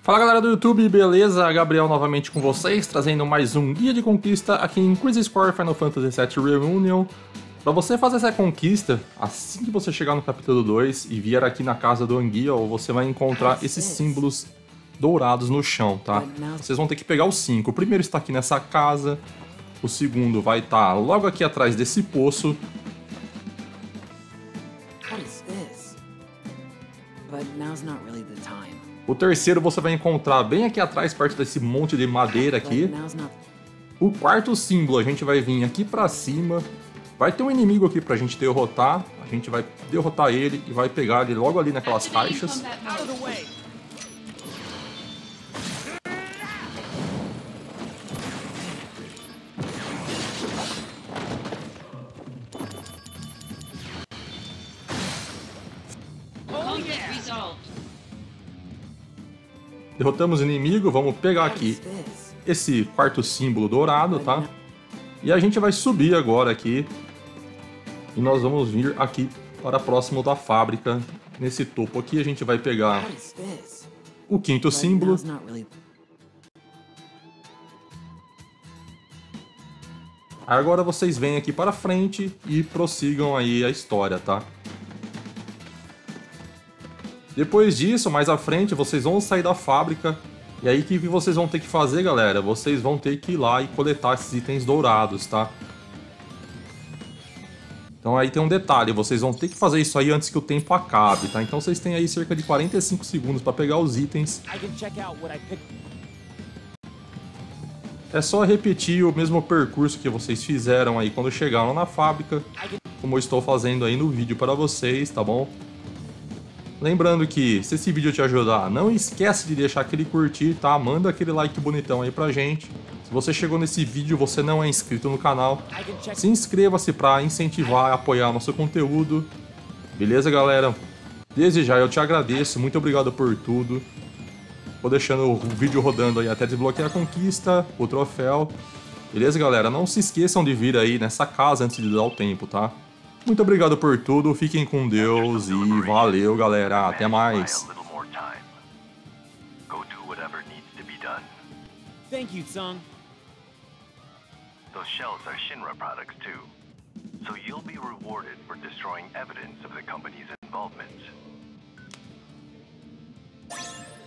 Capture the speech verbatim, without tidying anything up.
Fala galera do YouTube, beleza? Gabriel novamente com vocês, trazendo mais um guia de conquista aqui em Crisis Core Final Fantasy sete Reunion. Para você fazer essa conquista, assim que você chegar no capítulo dois e vier aqui na casa do Anguia, você vai encontrar esses símbolos dourados no chão, tá? Vocês vão ter que pegar os cinco. O primeiro está aqui nessa casa, o segundo vai estar logo aqui atrás desse poço. O terceiro você vai encontrar bem aqui atrás, perto desse monte de madeira aqui. O quarto símbolo a gente vai vir aqui pra cima. Vai ter um inimigo aqui pra gente derrotar. A gente vai derrotar ele e vai pegar ele logo ali naquelas caixas. Derrotamos o inimigo, vamos pegar aqui esse quarto símbolo dourado, tá? E a gente vai subir agora aqui. E nós vamos vir aqui para próximo da fábrica. Nesse topo aqui a gente vai pegar o quinto símbolo. Agora vocês vêm aqui para frente e prossigam aí a história, tá? Depois disso, mais à frente, vocês vão sair da fábrica. E aí, o que vocês vão ter que fazer, galera? Vocês vão ter que ir lá e coletar esses itens dourados, tá? Então aí tem um detalhe, vocês vão ter que fazer isso aí antes que o tempo acabe, tá? Então vocês têm aí cerca de quarenta e cinco segundos para pegar os itens. É só repetir o mesmo percurso que vocês fizeram aí quando chegaram na fábrica, como eu estou fazendo aí no vídeo para vocês, tá bom? Lembrando que, se esse vídeo te ajudar, não esquece de deixar aquele curtir, tá? Manda aquele like bonitão aí pra gente. Se você chegou nesse vídeo e você não é inscrito no canal, se inscreva-se pra incentivar e apoiar nosso conteúdo. Beleza, galera? Desde já eu te agradeço, muito obrigado por tudo. Vou deixando o vídeo rodando aí até desbloquear a conquista, o troféu. Beleza, galera? Não se esqueçam de vir aí nessa casa antes de dar o tempo, tá? Muito obrigado por tudo, fiquem com Deus e valeu, galera, até mais. Thank you, Tsung. Those shells are Shinra products too, so you'll be rewarded for destroying evidence of the company's involvement.